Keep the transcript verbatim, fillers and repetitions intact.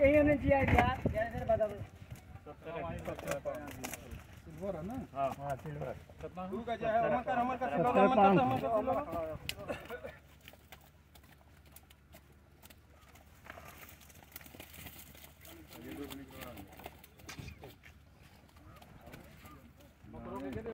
कहीं नहीं किया यार जैसे बता दो सिल्वर है ना हां हां सिल्वर कितना गुरु का जय हमर का हमर का सिल्वर हमर का सिल्वर